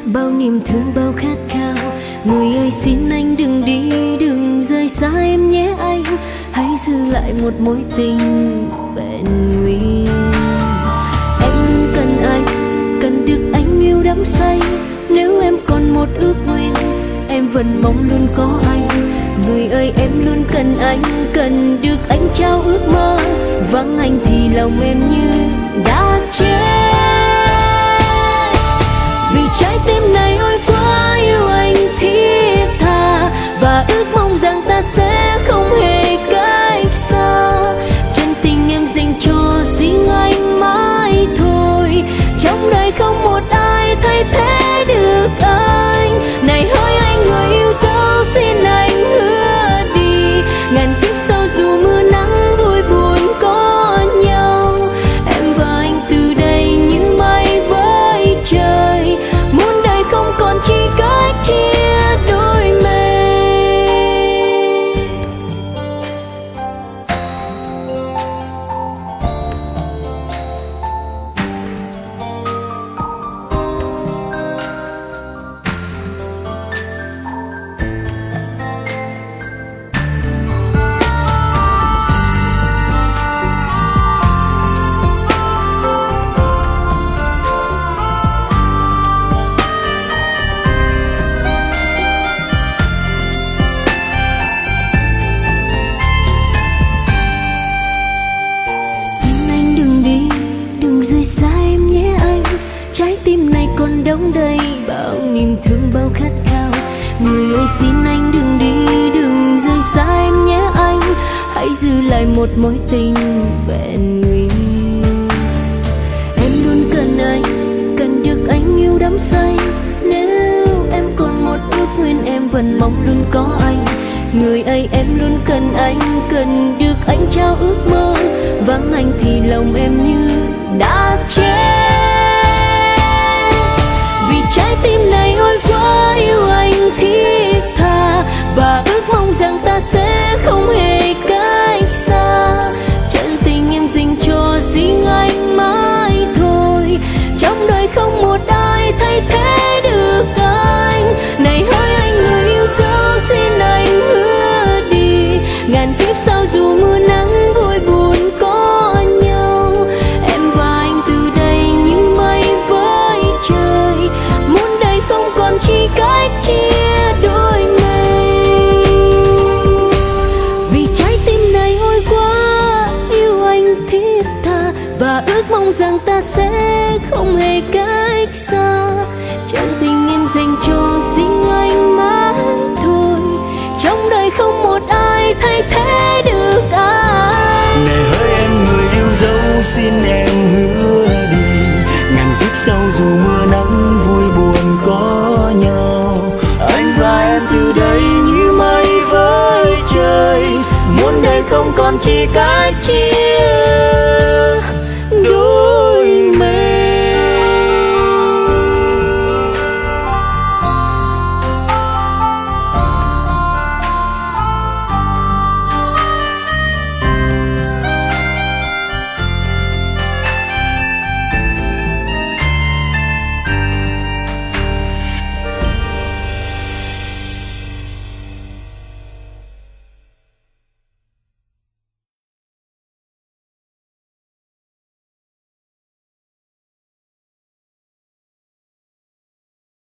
bao niềm thương bao khát khao. Người ơi xin anh đừng đi, đừng rời xa em nhé anh, hãy giữ lại một mối tình vẹn nguyên. Em cần anh, cần được anh yêu đắm say. Nếu em còn một ước nguyện, em vẫn mong luôn có anh. Người ơi em luôn cần anh, cần được anh trao ước mơ. Vắng anh thì lòng em như đã chết. Vì trái tim này ôi quá yêu anh thiết tha, và ước mong rằng ta sẽ không hề cách xa. Chân tình em dành cho riêng anh mãi thôi, trong đời không một ai thay thế được anh. Này hỡi anh người yêu dấu, xin anh hứa đi, ngàn kiếp sau dù mưa nắng vui buồn có nhau. Em và anh từ đây như mây với trời, muôn đời không còn chỉ cách chia đôi mình. Rời xa em nhé anh, trái tim này còn đong đầy bao niềm thương bao khát khao. Người ơi xin anh đừng đi, đừng rời xa em nhé anh, hãy giữ lại một mối tình vẹn nguyên. Em luôn cần anh, cần được anh yêu đắm say. Nếu em còn một ước nguyện, em vẫn mong luôn có anh. Người ơi em luôn cần anh, cần được anh trao ước mơ. Vắng anh thì lòng em như đã chết. Vì trái tim này ôi quá yêu anh thiết tha, và ước mong rằng ta sẽ không hề cách xa. Chân tình em dành cho riêng anh mãi thôi, trong đời không một ai thay thế được anh. Này hỡi anh người yêu dấu, xin anh hứa đi, ngàn kiếp sau dù mưa nắng vui buồn có nhau. Em và anh từ đây như mây với trời, muôn đời không còn chỉ cách chia đôi mình. Vì trái tim này ôi quá yêu anh thiết tha, và ước mong rằng ta sẽ không hề cách xa. Chân tình em dành cho riêng anh mãi thôi, trong đời không một ai thay thế được anh. Này hỡi em người yêu dấu, xin em hứa đi, ngàn kiếp sau dù mưa nắng vui buồn có nhau. Anh và em từ đây như mây với trời, muôn đời không còn chỉ cách chia